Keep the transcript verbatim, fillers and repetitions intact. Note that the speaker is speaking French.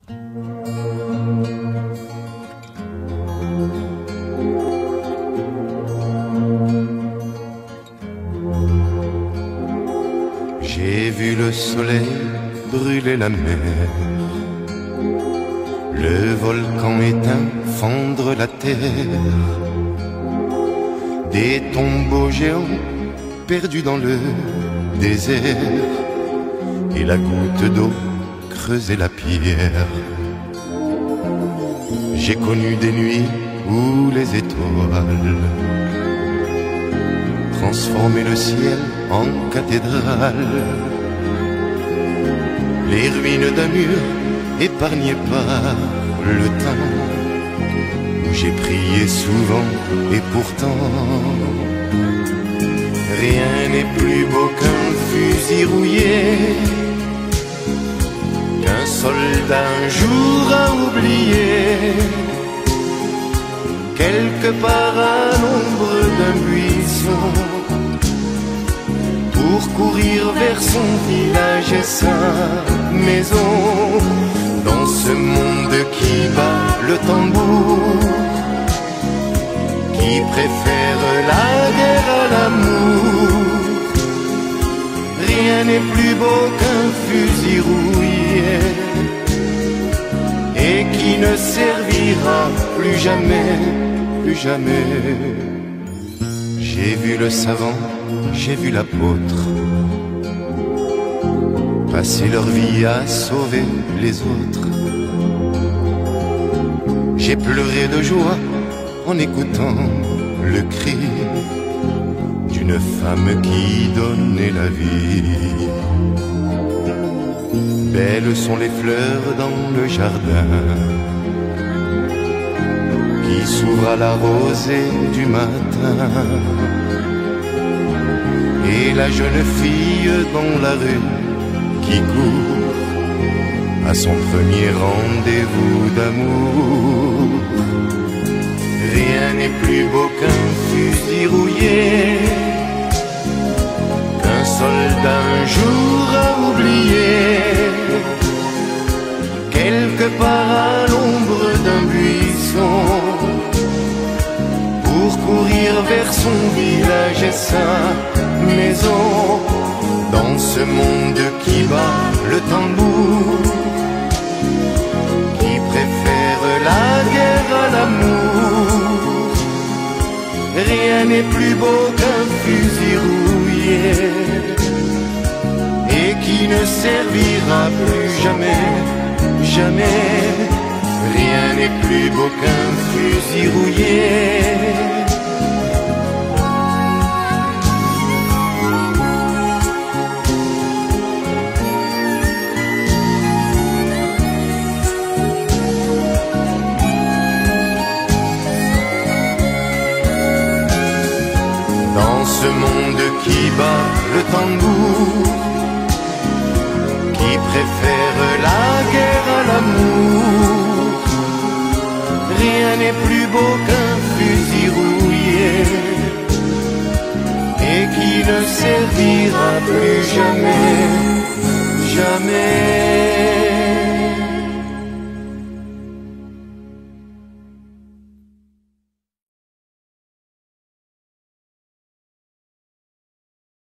J'ai vu le soleil brûler la mer, le volcan éteint fendre la terre, des tombeaux géants perdus dans le désert, et la goutte d'eau creuser la pierre. J'ai connu des nuits où les étoiles transformaient le ciel en cathédrale, les ruines d'un mur épargnées par le temps, où j'ai prié souvent et pourtant rien n'est plus beau qu'un fusil rouillé, qu'un soldat un jour a oublié, quelque part à l'ombre d'un buisson, pour courir vers son village et sa maison. Dans ce monde qui bat le tambour, qui préfère la guerre à l'amour, rien n'est plus beau qu'un fusil rouillé, et qui ne servira plus jamais, plus jamais. J'ai vu le savant, j'ai vu l'apôtre passer leur vie à sauver les autres. J'ai pleuré de joie en écoutant le cri d'une femme qui donnait la vie. Belles sont les fleurs dans le jardin qui s'ouvrent à la rosée du matin, et la jeune fille dans la rue qui court à son premier rendez-vous d'amour. Rien n'est plus beau qu'un fusil rouillé, qu'un soldat un jour a oublié, quelque part à l'ombre d'un buisson, pour courir vers son village et sa maison. Dans ce monde qui bat le tambour, qui préfère la guerre à l'amour, rien n'est plus beau qu'un fusil rouillé, et qui ne servira plus jamais, jamais. Rien n'est plus beau qu'un fusil rouillé. Dans ce monde qui bat le tambour, qui préfère la guerre à l'amour, rien n'est plus beau qu'un fusil rouillé, et qui ne servira plus jamais, jamais.